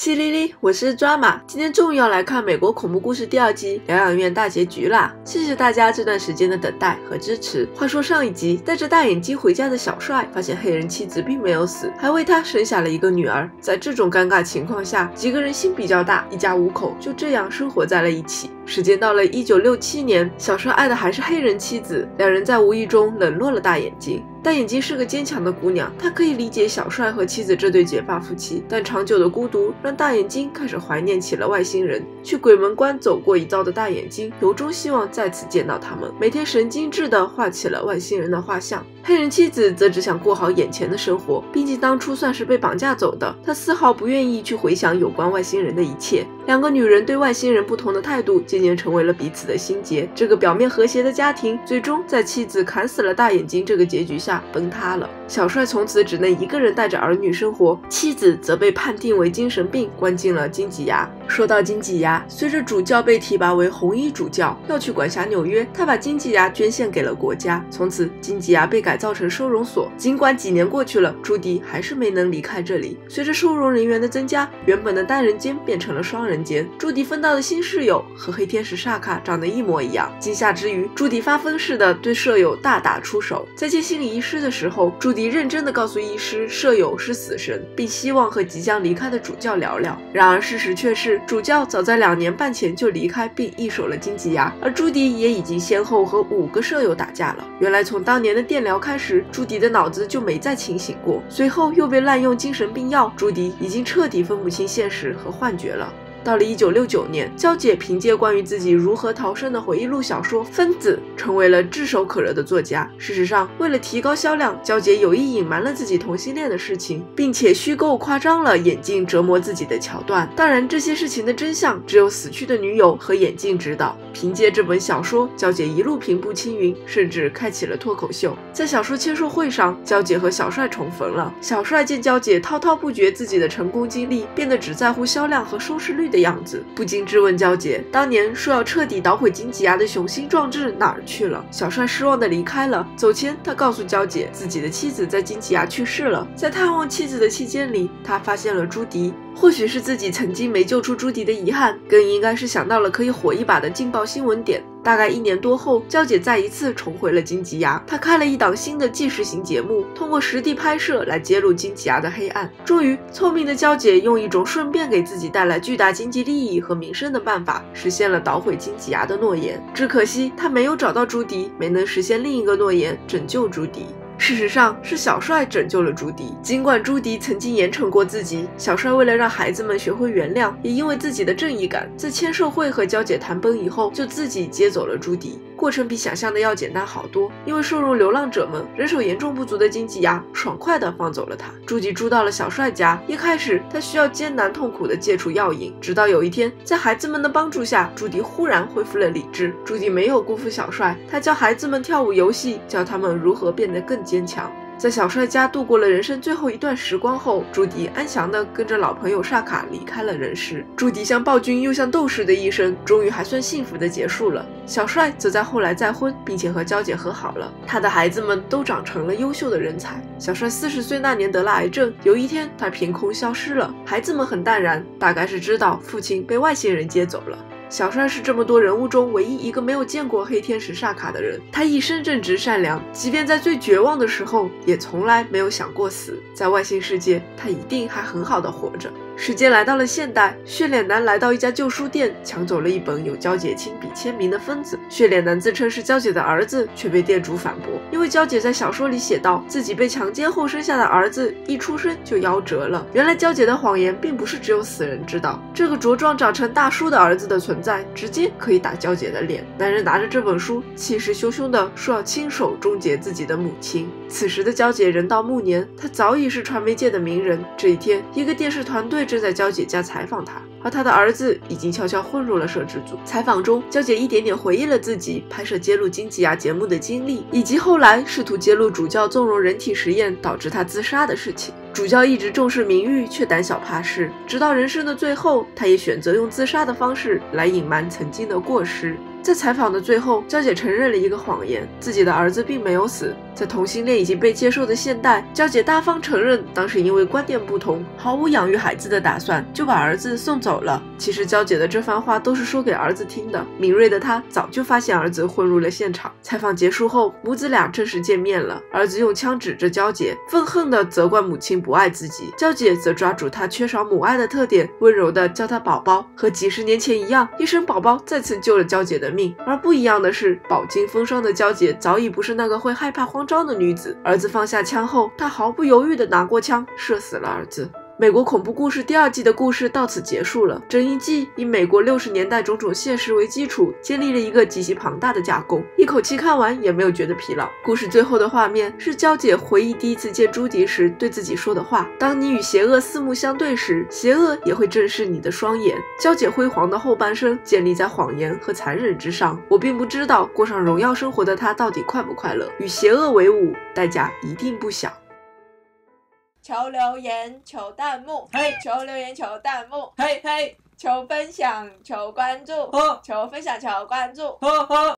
淅沥沥，我是抓马，今天终于要来看美国恐怖故事第2季疗养院大结局啦！谢谢大家这段时间的等待和支持。话说上一集，戴着大眼睛回家的小帅发现黑人妻子并没有死，还为他生下了一个女儿。在这种尴尬情况下，几个人心比较大，一家5口就这样生活在了一起。时间到了1967年，小帅爱的还是黑人妻子，两人在无意中冷落了大眼睛。大眼睛是个坚强的姑娘，她可以理解小帅和妻子这对结发夫妻，但长久的孤独让大眼睛开始怀念起了外星人。去鬼门关走过一遭的大眼睛由衷希望再次见到他们，每天神经质地画起了外星人的画像。黑人妻子则只想过好眼前的生活，毕竟当初算是被绑架走的，她丝毫不愿意去回想有关外星人的一切。两个女人对外星人不同的态度渐渐成为了彼此的心结。这个表面和谐的家庭最终在妻子砍死了大眼睛这个结局下崩塌了。小帅从此只能一个人带着儿女生活，妻子则被判定为精神病，关进了金棘崖。说到金棘崖，随着主教被提拔为红衣主教，要去管辖纽约，他把金棘崖捐献给了国家，从此金棘崖被改造成收容所。尽管几年过去了，朱迪还是没能离开这里。随着收容人员的增加，原本的单人间变成了双人间。朱迪分到的新室友和黑天使萨卡长得一模一样，惊吓之余，朱迪发疯似的对舍友大打出手。在见心理医师的时候，朱迪认真地告诉医师舍友是死神，并希望和即将离开的主教聊聊。然而事实却是，主教早在2年半前就离开并易手了金棘崖，而朱迪也已经先后和5个舍友打架了。原来从当年的电疗开始，朱迪的脑子就没再清醒过，随后又被滥用精神病药，朱迪已经彻底分不清现实和幻觉了。到了1969年，娇姐凭借关于自己如何逃生的回忆录小说《分子》成为了炙手可热的作家。事实上，为了提高销量，娇姐有意隐瞒了自己同性恋的事情，并且虚构夸张了眼镜折磨自己的桥段。当然，这些事情的真相只有死去的女友和眼镜知道。凭借这本小说，娇姐一路平步青云，甚至开启了脱口秀。在小说签售会上，娇姐和小帅重逢了。小帅见娇姐滔滔不绝自己的成功经历，变得只在乎销量和收视率的样子，不禁质问娇姐，当年说要彻底捣毁金棘崖的雄心壮志哪儿去了？小帅失望地离开了。走前，他告诉娇姐，自己的妻子在金棘崖去世了。在探望妻子的期间里，他发现了朱迪。或许是自己曾经没救出朱迪的遗憾，更应该是想到了可以火一把的劲爆新闻点。大概1年多后，娇姐再一次重回了金棘崖，她开了一档新的纪实型节目，通过实地拍摄来揭露金棘崖的黑暗。终于，聪明的娇姐用一种顺便给自己带来巨大经济利益和名声的办法，实现了捣毁金棘崖的诺言。只可惜她没有找到朱迪，没能实现另一个诺言，拯救朱迪。事实上是小帅拯救了朱迪。尽管朱迪曾经严惩过自己，小帅为了让孩子们学会原谅，也因为自己的正义感，在签售会和娇姐谈崩以后，就自己接走了朱迪。过程比想象的要简单好多，因为收容流浪者们人手严重不足的金棘崖爽快地放走了他。朱迪住到了小帅家，一开始他需要艰难痛苦地戒除药瘾，直到有一天，在孩子们的帮助下，朱迪忽然恢复了理智。朱迪没有辜负小帅，他教孩子们跳舞游戏，教他们如何变得更坚强。在小帅家度过了人生最后一段时光后，朱迪安详地跟着老朋友萨卡离开了人世。朱迪像暴君又像斗士的一生，终于还算幸福地结束了。小帅则在后来再婚，并且和娇姐和好了，他的孩子们都长成了优秀的人才。小帅40岁那年得了癌症，有一天他凭空消失了，孩子们很淡然，大概是知道父亲被外星人接走了。小帅是这么多人物中唯一一个没有见过黑天使萨卡的人，他一生正直善良，即便在最绝望的时候也从来没有想过死。在外星世界，他一定还很好的活着。时间来到了现代，血脸男来到一家旧书店，抢走了一本有娇姐亲笔签名的《分子》。血脸男自称是娇姐的儿子，却被店主反驳，因为娇姐在小说里写道，自己被强奸后生下的儿子一出生就夭折了。原来娇姐的谎言并不是只有死人知道，这个茁壮长成大叔的儿子的存在，直接可以打娇姐的脸。男人拿着这本书，气势汹汹地说要亲手终结自己的母亲。此时的娇姐人到暮年，她早已是传媒界的名人。这一天，一个电视团队正在娇姐家采访她，而她的儿子已经悄悄混入了摄制组。采访中，娇姐一点点回忆了自己拍摄揭露金棘崖节目的经历，以及后来试图揭露主教纵容人体实验导致他自杀的事情。主教一直重视名誉，却胆小怕事，直到人生的最后，他也选择用自杀的方式来隐瞒曾经的过失。在采访的最后，娇姐承认了一个谎言，自己的儿子并没有死， 在同性恋已经被接受的现代，娇姐大方承认，当时因为观点不同，毫无养育孩子的打算，就把儿子送走了。其实娇姐的这番话都是说给儿子听的。敏锐的她早就发现儿子混入了现场。采访结束后，母子俩正式见面了。儿子用枪指着娇姐，愤恨地责怪母亲不爱自己。娇姐则抓住他缺少母爱的特点，温柔地叫他宝宝。和几十年前一样，一声宝宝再次救了娇姐的命。而不一样的是，饱经风霜的娇姐早已不是那个会害怕慌张的女子。儿子放下枪后，她毫不犹豫地拿过枪，射死了儿子。美国恐怖故事第2季的故事到此结束了。整一季以美国60年代种种现实为基础，建立了一个极其庞大的架构，一口气看完也没有觉得疲劳。故事最后的画面是娇姐回忆第一次见朱迪时对自己说的话：当你与邪恶四目相对时，邪恶也会正视你的双眼。娇姐辉煌的后半生建立在谎言和残忍之上。我并不知道过上荣耀生活的她到底快不快乐，与邪恶为伍，代价一定不小。 求留言，求弹幕， 嘿， 求留言，求弹幕， 嘿嘿， 求分享，求关注， 呵， 求分享，求关注。 呵呵。